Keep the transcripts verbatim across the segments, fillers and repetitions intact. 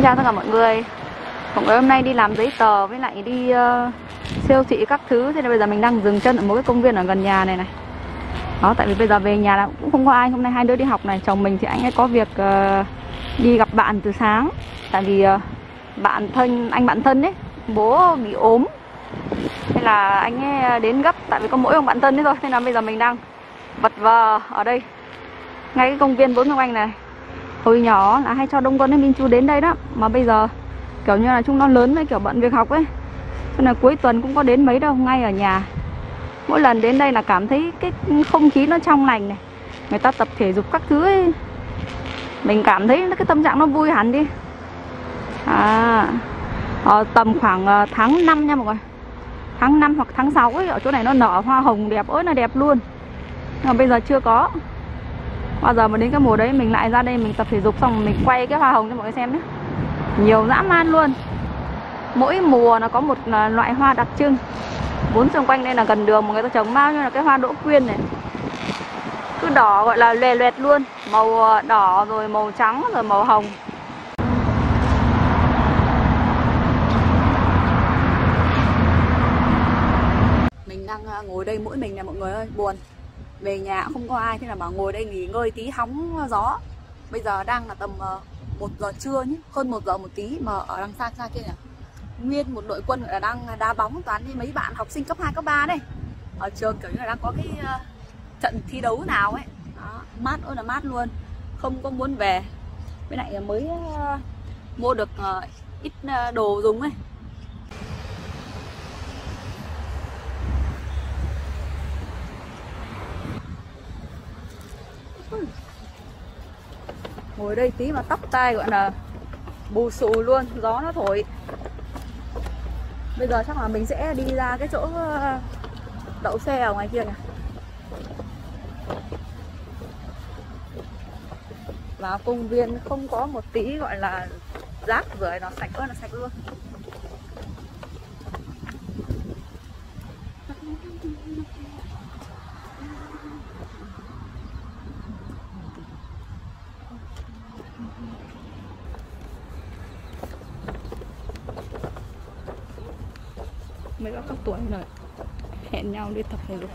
chào tất cả mọi người. Mọi người hôm nay đi làm giấy tờ với lại đi uh, siêu thị các thứ. Thế nên bây giờ mình đang dừng chân ở một cái công viên ở gần nhà này này. Đó, tại vì bây giờ về nhà là cũng không có ai. Hôm nay hai đứa đi học này. Chồng mình thì anh ấy có việc uh, đi gặp bạn từ sáng. Tại vì uh, bạn thân, anh bạn thân ấy, bố bị ốm. Thế là anh ấy đến gấp. Tại vì có mỗi ông bạn thân ấy thôi. Thế là bây giờ mình đang vật vờ ở đây, ngay cái công viên bốn xung quanh này. Hồi nhỏ là hay cho đông con với Minchu đến đây đó. Mà bây giờ kiểu như là chúng nó lớn với kiểu bận việc học ấy, cho nên là cuối tuần cũng có đến mấy đâu, ngay ở nhà. Mỗi lần đến đây là cảm thấy cái không khí nó trong lành này, người ta tập thể dục các thứ ấy. Mình cảm thấy cái tâm trạng nó vui hẳn đi. À, ở tầm khoảng tháng năm nha mọi người, tháng năm hoặc tháng sáu ấy, ở chỗ này nó nở hoa hồng đẹp ơi là đẹp luôn. Nhưng mà bây giờ chưa có. Bao giờ mà đến cái mùa đấy mình lại ra đây mình tập thể dục xong mình quay cái hoa hồng cho mọi người xem nhé. Nhiều dã man luôn. Mỗi mùa nó có một loại hoa đặc trưng. Bốn xung quanh đây là gần đường mà người ta trồng bao nhiêu là cái hoa đỗ quyên này. Cứ đỏ gọi là lòe loẹt luôn. Màu đỏ rồi màu trắng rồi màu hồng. Mình đang ngồi đây mỗi mình nè mọi người ơi, buồn. Về nhà cũng không có ai, thế là bảo ngồi đây nghỉ ngơi tí hóng gió. Bây giờ đang là tầm một giờ trưa nhé, hơn một giờ một tí mà ở đằng xa xa kia nè, nguyên một đội quân là đang đá bóng, toàn đi mấy bạn học sinh cấp hai, cấp ba đây. Ở trường kiểu như là đang có cái uh, trận thi đấu nào ấy. Đó, mát ơi là mát luôn, không có muốn về. Với lại mới uh, mua được uh, ít uh, đồ dùng ấy. Ngồi đây tí mà tóc tai gọi là bù xù luôn, gió nó thổi. Bây giờ chắc là mình sẽ đi ra cái chỗ đậu xe ở ngoài kia này. Vào công viên không có một tí gọi là rác rưởi, nó sạch ơi là sạch luôn. Mấy bác các tuổi rồi hẹn nhau đi tập thể dục.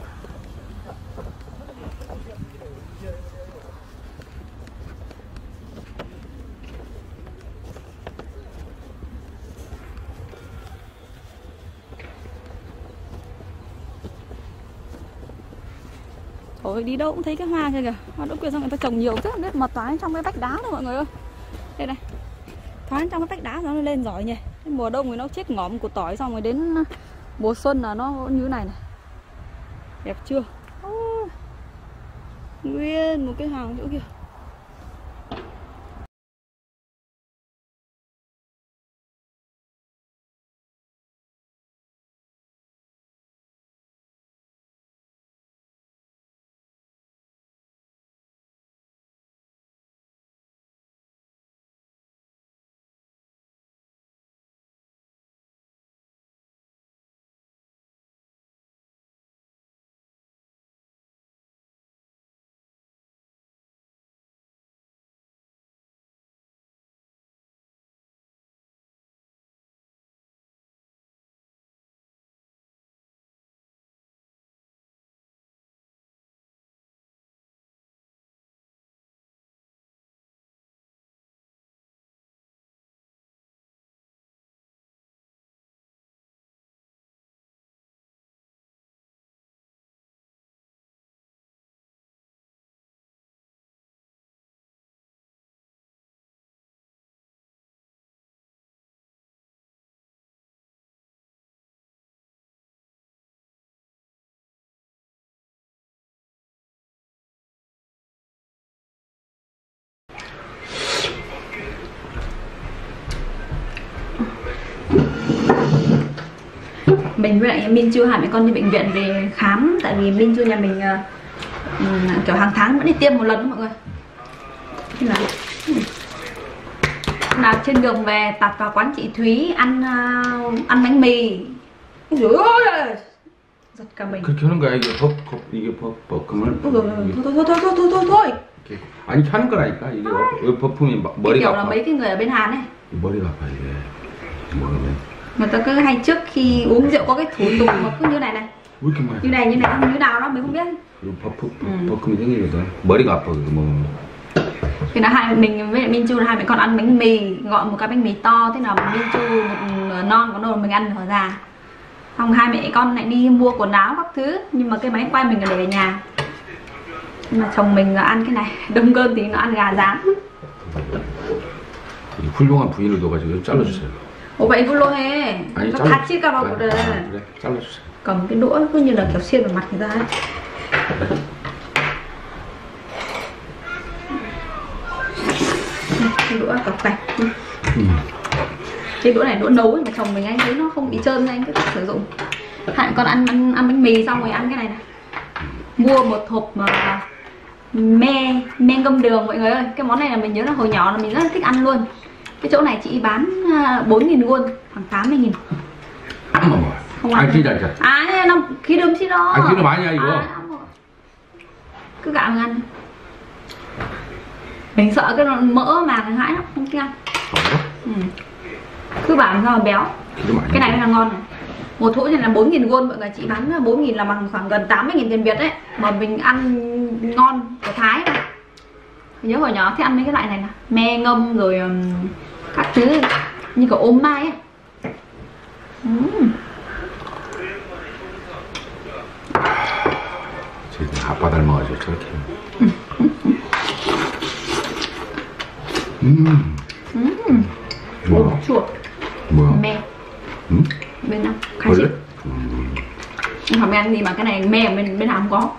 Thôi đi đâu cũng thấy cái hoa kia kìa, hoa đỗ quyên, xong người ta trồng nhiều rất biết mật toán trong cái vách đá thôi mọi người ơi. Đây này, thoáng trong cái vách đá nó lên giỏi nhỉ. Cái mùa đông thì nó chết ngõm củ tỏi, xong rồi đến mùa xuân là nó như thế này này. Đẹp chưa? Oh, nguyên một cái hàng chỗ kia. Mình với lại Minchu hai mẹ con đi bệnh viện về khám. Tại vì Minchu nhà mình uh, kiểu hàng tháng vẫn đi tiêm một lần đó mọi người. Thế là, là trên đường về tạt vào quán chị Thúy ăn uh, ăn bánh mì. Ôi ơi, giật cả mình. 그렇게 하는 거야. 이게 법, 법, 이게 법, 법금을. Thôi thôi thôi thôi thôi thôi thôi. 아니 하는 거라니까. 이게 왜 법품이 머리가. Kiểu là mấy cái người ở bên Hàn ấy, 머리가 아파 이게 먹으면. Người ta cứ hay trước khi uống rượu có cái thủ tục mà cứ như này này, 왜 이렇게 많이? như này như này như nào đó mình không biết. 이거 버프 버금이 생기거든. 머리가 아파 그거 먹으면. Thì là hai mình với Minh Chu là hai mẹ con ăn bánh mì, gọi một cái bánh mì to, thế nào Minh Chu một nửa non còn nửa mình ăn nửa già. Xong hai mẹ con lại đi mua quần áo các thứ, nhưng mà cái máy quay mình là để ở nhà. Nhưng mà chồng mình là ăn cái này, đông cơm thì nó ăn gà rán. 훌륭한 부위를 넣어가지고 잘라주세요. Ủa vậy vui luôn he. 아니, Nó 잘라- thắt chiếc cao vào 아, một đời. 아, 그래 잘라주세요. Cầm cái đũa cứ như là kiểu xiên vào mặt người ta ấy. Cái đũa cọc cạch. 음. Cái đũa này đũa nấu ấy, mà chồng mình anh thấy nó không bị trơn nên anh cứ sử dụng. Hai con ăn, ăn ăn bánh mì xong rồi ăn cái này này. Mua một hộp mà me me ngâm đường mọi người ơi. Cái món này là mình nhớ là hồi nhỏ là mình rất là thích ăn luôn. Cái chỗ này chị bán bốn nghìn won, khoảng tám mươi nghìn. 안 먹어. Không 안 ăn. 진짜 진짜. À nó khí đơm xí đó. 아 기름 아니야 이거. À, không rồi. Cứ gạo mình ăn. Mình sợ cái mỡ mà nó hãi lắm, không thích ăn. Ừ. Cứ bảo sao mà béo. 기름 아니야. Cái này là ngon này. Một hũ này là bốn nghìn won, mọi người chị bán bốn nghìn là bằng khoảng gần tám mươi nghìn tiền Việt đấy. Mà mình ăn ngon của Thái này. Nhớ hồi nhỏ thích ăn mấy cái loại này nè, me ngâm rồi um, các thứ như kiểu ốm mai ấy. Uhm. 아빠 닮아가지고 저렇게. 음. Uhm. 뭐야? Ốm chuột, 뭐야? me 음? bên nào khai 원래? chị. 음. Không ăn gì mà cái này me ở bên bên nào không có.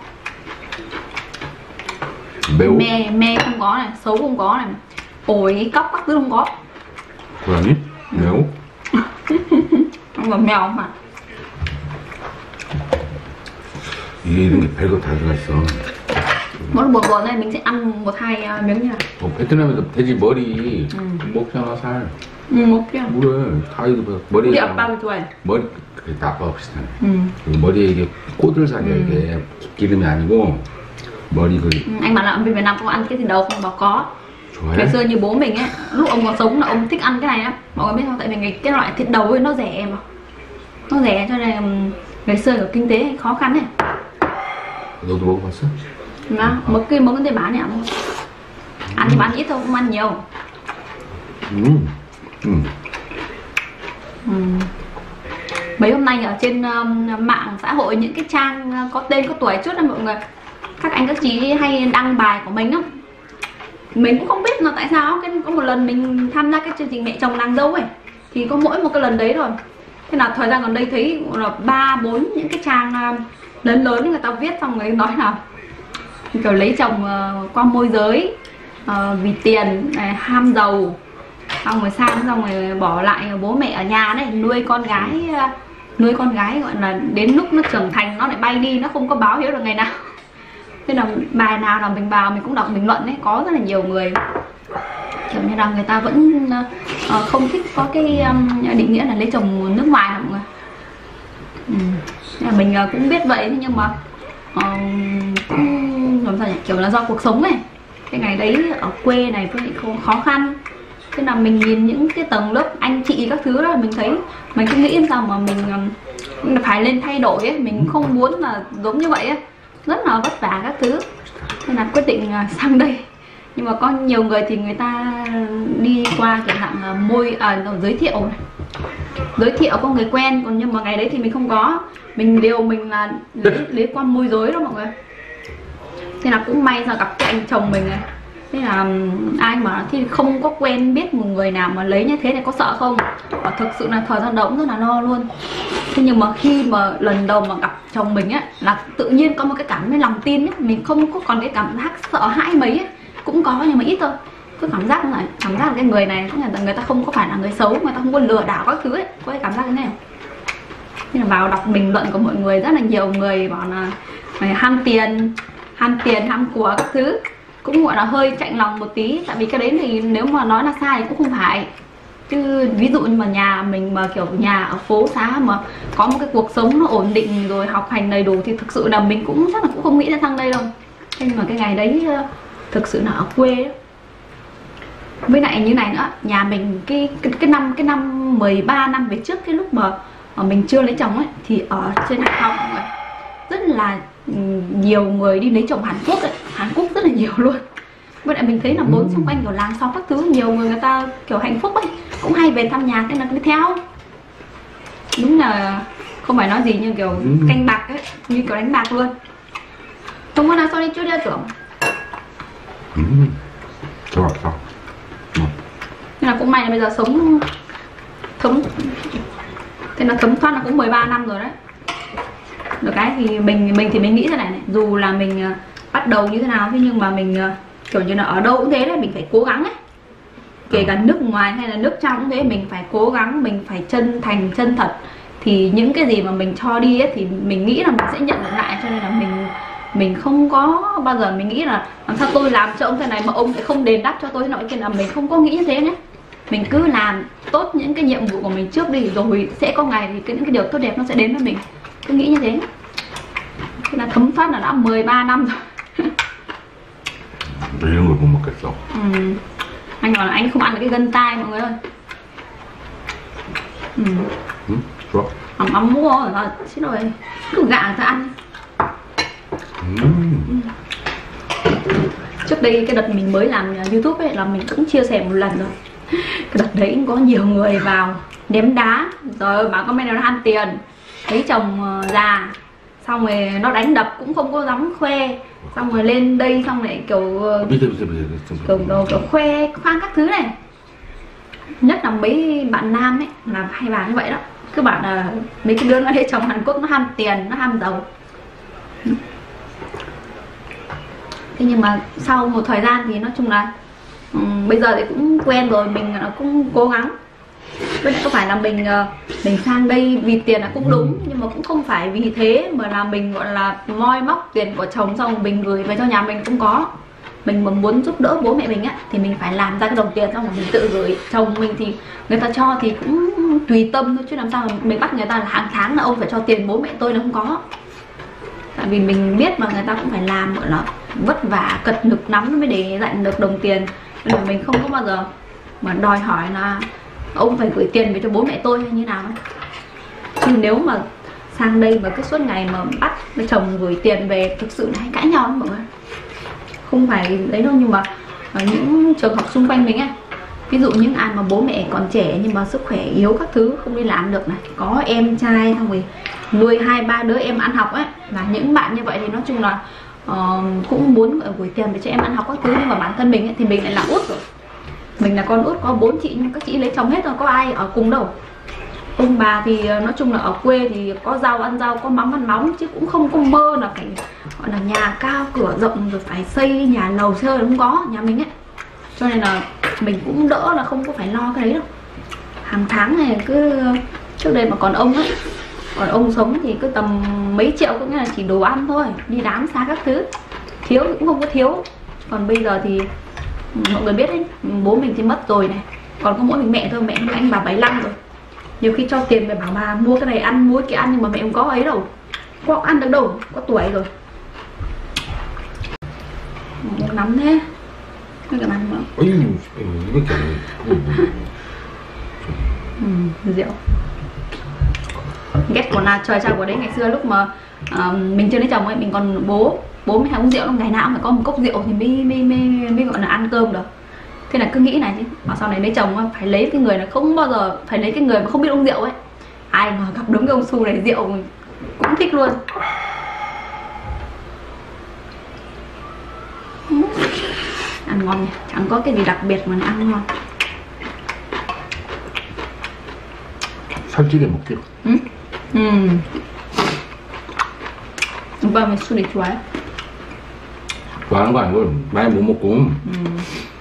매우? Me me không có này, xấu không có này, ổi cóc các thứ không có. 고양이? 매우? Không có mèo mà. 이게 이런 게 별거 다 들어갔어. Mỗi buồn buồn này mình sẽ ăn một hai uh, miếng nha. 어, 베트남에서 돼지 머리 음. 먹잖아 살. Ừ, một kia. 그래 다 이거 머리. Đi ập bao nhiêu tuổi? 머리 그게 다 아빠가 비슷하네. Ừ. 그 머리에 이게 꼬들살이야 음. 이게 기름이 아니고 머리 그 Ừ, anh bảo là ở bên Việt Nam không ăn cái gì đâu, không bảo có. 좋아해? Ngày xưa như bố mình ấy, lúc ông còn sống là ông thích ăn cái này lắm. Mọi người biết không? Tại vì cái, cái loại thịt đầu ấy nó rẻ mà. Nó rẻ cho nên um, ngày xưa ở kinh tế khó khăn này. 너도 먹어봤어? Đó, một cái món cái bán này ăn. Ăn thì bán ít thôi, không ăn nhiều. 음. 음. Ừ. Mấy hôm nay ở trên um, mạng xã hội những cái trang uh, có tên có tuổi chút đó mọi người, các anh các chị hay đăng bài của mình lắm. Mình cũng không biết là tại sao. Cái có một lần mình tham gia cái chương trình mẹ chồng nàng dâu ấy, thì có mỗi một cái lần đấy rồi. Thế là thời gian gần đây thấy là ba bốn những cái trang uh, lớn lớn người ta viết xong rồi nói là kiểu lấy chồng uh, qua môi giới, uh, vì tiền, này, ham giàu, xong rồi sang xong rồi bỏ lại bố mẹ ở nhà đấy, nuôi con gái uh, nuôi con gái gọi là đến lúc nó trưởng thành nó lại bay đi, nó không có báo hiếu được ngày nào. Thế là bài nào là mình vào mình cũng đọc bình luận đấy, có rất là nhiều người kiểu như là người ta vẫn uh, không thích có cái um, định nghĩa là lấy chồng nước ngoài mọi người. Ừ. Mình uh, cũng biết vậy nhưng mà uh, cũng làm sao nhỉ? Kiểu là do cuộc sống này, cái ngày đấy ở quê này với lại khó khăn. Thế là mình nhìn những cái tầng lớp anh chị các thứ đó, mình thấy mình cứ nghĩ sao mà mình um, phải lên thay đổi ấy, mình không muốn là giống như vậy ấy, rất là vất vả các thứ. Nên là quyết định uh, sang đây. Nhưng mà có nhiều người thì người ta đi qua kiểu dạng uh, môi à, giới thiệu này. Giới thiệu có người quen, còn nhưng mà ngày đấy thì mình không có, mình điều mình là lấy, lấy qua môi giới đó mọi người. Thế là cũng may là gặp cái anh chồng mình này. Thế là ai mà thì không có quen biết một người nào mà lấy như thế này có sợ không? Và thực sự là thời gian đầu cũng rất là lo luôn. Thế nhưng mà khi mà lần đầu mà gặp chồng mình ấy, là tự nhiên có một cái cảm giác lòng tin ấy. Mình không có còn cái cảm giác sợ hãi mấy ấy. Cũng có nhưng mà ít thôi. Cứ cảm giác là cảm giác là cái người này là người ta không có phải là người xấu, người ta không có lừa đảo các thứ ấy. Có cái cảm giác thế này. Thế là vào đọc bình luận của mọi người, rất là nhiều người bảo là mày ham tiền, ham tiền, ham của các thứ. Cũng gọi là hơi chạnh lòng một tí. Tại vì cái đấy thì nếu mà nói là sai thì cũng không phải. Chứ ví dụ như mà nhà mình mà kiểu nhà ở phố xá mà có một cái cuộc sống nó ổn định rồi học hành đầy đủ thì thực sự là mình cũng chắc là cũng không nghĩ ra sang đây đâu. Thế nhưng mà cái ngày đấy thực sự là ở quê ấy. Với lại như này nữa, nhà mình cái cái, cái năm cái năm mười ba năm về trước, cái lúc mà, mà mình chưa lấy chồng ấy, thì ở trên Hải Phòng mọi người, rất là nhiều người đi lấy chồng Hàn Quốc ấy, Hàn Quốc rất là nhiều luôn. Với lại mình thấy là bốn xung quanh kiểu làng xóm các thứ, nhiều người người ta kiểu hạnh phúc ấy, cũng hay về thăm nhà, nên là đi theo. Đúng là không phải nói gì nhưng kiểu ừ. canh bạc ấy, như kiểu đánh bạc luôn. Không có nào sao đi chưa đi tưởng. Ừ. Sao sao? Ừ. Nhưng là cũng may là bây giờ sống thấm, thế là thấm thoát là cũng mười ba năm rồi đấy. Được cái thì mình mình thì mình nghĩ thế này này, dù là mình uh, bắt đầu như thế nào, thế nhưng mà mình uh, kiểu như là ở đâu cũng thế đấy, mình phải cố gắng ấy. Kể cả nước ngoài hay là nước trong cũng thế, mình phải cố gắng, mình phải chân thành, chân thật. Thì những cái gì mà mình cho đi ấy, thì mình nghĩ là mình sẽ nhận được lại. Cho nên là mình mình không có bao giờ mình nghĩ là làm sao tôi làm cho ông thế này mà ông sẽ không đền đáp cho tôi thế nọ kia, là mình không có nghĩ như thế nhé. Mình cứ làm tốt những cái nhiệm vụ của mình trước đi, rồi sẽ có ngày thì cái, những cái điều tốt đẹp nó sẽ đến với mình. Cứ nghĩ như thế. Thế là thấm thoát là đã mười ba năm rồi. 이런 걸 못 먹겠어. Ừ. Anh bảo là anh không ăn được cái gân tai mọi người ơi. Ừ. Ừ, 좋아. Ấm ấm mua rồi, xin rồi. Cứ gạ ra ăn. Ừ. Ừ. Trước đây cái đợt mình mới làm YouTube ấy là mình cũng chia sẻ một lần rồi. Cái đợt đấy cũng có nhiều người vào ném đá, rồi bảo comment là nó ăn tiền, lấy chồng già, xong rồi nó đánh đập cũng không có dám khoe, xong rồi lên đây xong lại kiểu kiểu, kiểu, kiểu khoe khoang các thứ này. Nhất là mấy bạn nam ấy là hay bảo như vậy đó, cứ bảo là mấy cái đứa nó lấy chồng Hàn Quốc nó ham tiền, nó ham giàu. Thế nhưng mà sau một thời gian thì nói chung là um, bây giờ thì cũng quen rồi, mình cũng cố gắng. Với lại có phải là mình mình sang đây vì tiền là cũng đúng, nhưng mà cũng không phải vì thế mà là mình gọi là moi móc tiền của chồng xong mình gửi về cho nhà mình cũng có. Mình mà muốn giúp đỡ bố mẹ mình á thì mình phải làm ra cái đồng tiền xong rồi mình tự gửi. Chồng mình thì người ta cho thì cũng tùy tâm thôi, chứ làm sao mà mình bắt người ta là hàng tháng là ông phải cho tiền bố mẹ tôi là không có. Tại vì mình biết mà người ta cũng phải làm gọi là vất vả cật lực lắm mới để dành được đồng tiền, nên là mình không có bao giờ mà đòi hỏi là ông phải gửi tiền về cho bố mẹ tôi hay như nào. Nhưng nếu mà sang đây mà cứ suốt ngày mà bắt với chồng gửi tiền về, thực sự là hay cãi nhau lắm mọi người. Không phải đấy đâu, nhưng mà ở những trường hợp xung quanh mình ấy, ví dụ những ai mà bố mẹ còn trẻ nhưng mà sức khỏe yếu các thứ không đi làm được này, có em trai xong rồi nuôi hai ba đứa em ăn học ấy, là những bạn như vậy thì nói chung là uh, cũng muốn gửi tiền để cho em ăn học các thứ. Nhưng mà bản thân mình ấy, thì mình lại là út rồi, mình là con út, có bốn chị nhưng các chị lấy chồng hết rồi, có ai ở cùng đâu. Ông bà thì nói chung là ở quê thì có rau ăn rau, có mắm ăn mắm, chứ cũng không có mơ là phải gọi là nhà cao cửa rộng rồi phải xây nhà lầu chơi, không có nhà mình ấy. Cho nên là mình cũng đỡ là không có phải lo cái đấy đâu. Hàng tháng này cứ trước đây mà còn ông ấy, còn ông sống thì cứ tầm mấy triệu, cũng như là chỉ đồ ăn thôi, đi đám xa các thứ, thiếu cũng không có thiếu. Còn bây giờ thì mọi người biết đấy, bố mình thì mất rồi này, còn có mỗi mình mẹ thôi. Mẹ anh bà bảy mươi lăm rồi, nhiều khi cho tiền về bảo bà mua cái này ăn, mua cái ăn, nhưng mà mẹ không có ấy đâu, có ăn được đâu, có tuổi rồi. Muốn nắm thế cái cái ăn nữa. Ừ, rượu ghét còn là trời trao của đấy. Ngày xưa lúc mà uh, mình chưa lấy chồng ấy, mình còn bố bố mới hay uống rượu, ngày nào cũng phải có một cốc rượu thì mới mới mới, mới gọi là ăn cơm được. Thế là cứ nghĩ này chứ, mà sau này lấy chồng phải lấy cái người là không bao giờ, phải lấy cái người mà không biết uống rượu ấy. Ai mà gặp đúng cái ông Su này rượu cũng thích luôn. Ăn ngon nhỉ, chẳng có cái gì đặc biệt mà ăn ngon. 살찌게 먹게. 응? 음. 오빠 왜 술이 좋아해? 좋아하는 거 아니고 많이 못 먹고. 음.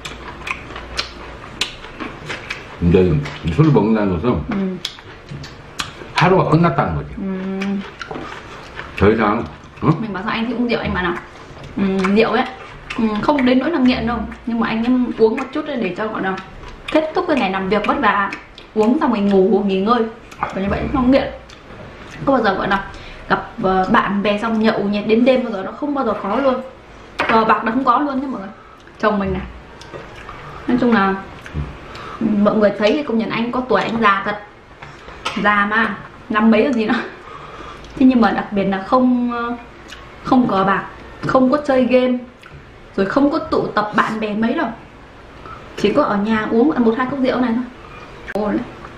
이제 술을 먹는다는 것은 음. 하루가 끝났다는 거지. 음. 더 이상. 응? Mình bảo sao anh thích uống rượu, anh bảo nào um, rượu ấy um, không đến nỗi là nghiện đâu, nhưng mà anh em uống một chút để cho gọi là kết thúc cái ngày làm việc vất vả, uống xong rồi ngủ nghỉ ngơi, và như vậy không nghiện. Có bao giờ gọi là gặp uh, bạn bè xong nhậu nhẹt đến đêm bao giờ, nó không bao giờ có luôn. Cờ bạc nó không có luôn nhé mọi người. Chồng mình này Nói chung là mọi người thấy thì công nhận anh có tuổi, anh già thật, già mà năm mấy là gì nữa. Thế nhưng mà đặc biệt là không không cờ bạc, không có chơi game, rồi không có tụ tập bạn bè mấy đâu, chỉ có ở nhà uống một hai cốc rượu này thôi. Ôi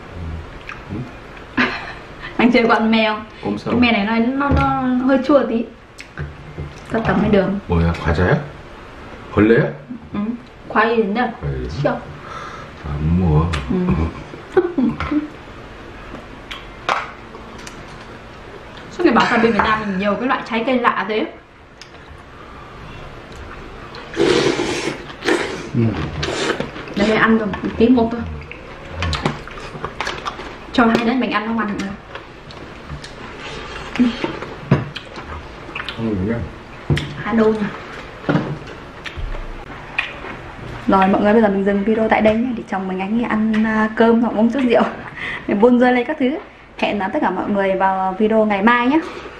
anh chơi con mèo, cái mèo này nó, nó, nó hơi chua tí, có tầm hay đường. 뭐야, 과자야? 벌레야? Ừ. Khoai gì nữa? Chưa. 안 먹어. Ừ. Suốt ngày bảo sao bên Việt Nam mình nhiều cái loại trái cây lạ thế. Ừ. Để mình ăn rồi, một tí một thôi. Cho hai đứa mình ăn không ăn nữa. Ừ. Hai đô nha. Rồi mọi người, bây giờ mình dừng video tại đây nhé, để chồng mình anh ăn cơm hoặc uống chút rượu để buôn dơi lên các thứ. Hẹn tất cả mọi người vào video ngày mai nhé.